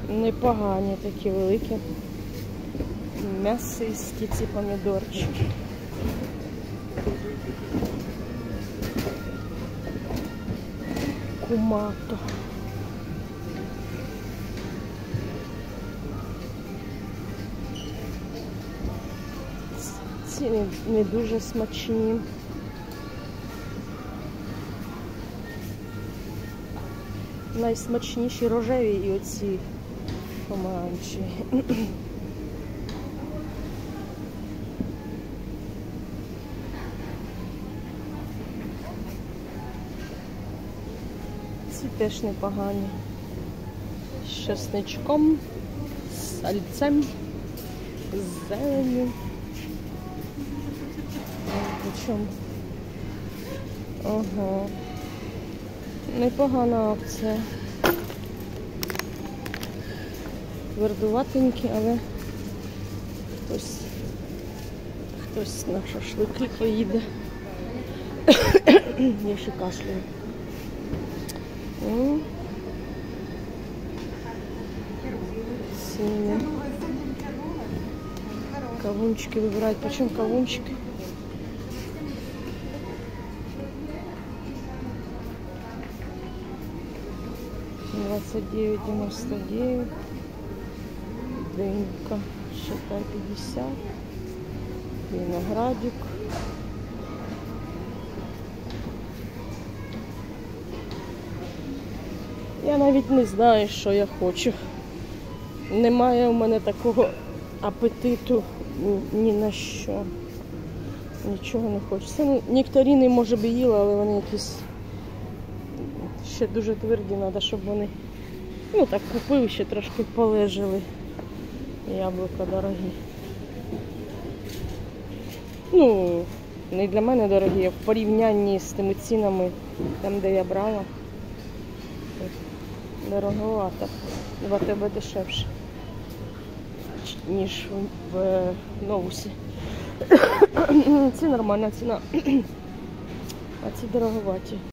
Непогані такі великі. М'ясисті ці помідорчики. Кумато. Ці не дуже смачні. Найсмачніші рожеві і оці помаранчеві. Ці теж непогані. З чесничком, з сальцем, з зеленню. Причому. Ага. Непогана опція. Твердуватенькі, але хтось на шашлики поїде. Я ще кашляю. Сіні. Кавунчики вибирають. Почему кавунчики? $29,99. Дынька, считай, 50. Виноградик. Я навіть не знаю, що я хочу. Немає у мене такого апетиту ні на що. Нічого не хочеться. Ну, нектарини, може би, їла, але вони якісь ще дуже тверді, треба, щоб вони, ну так, купив, ще трошки полежали. Яблука дорогі. Ну, не для мене дорогі, а в порівнянні з тими цінами, там, де я брала, дороговато. В АТБ дешевше, ніж в Новусі. Це нормальна ціна, а ці дороговаті.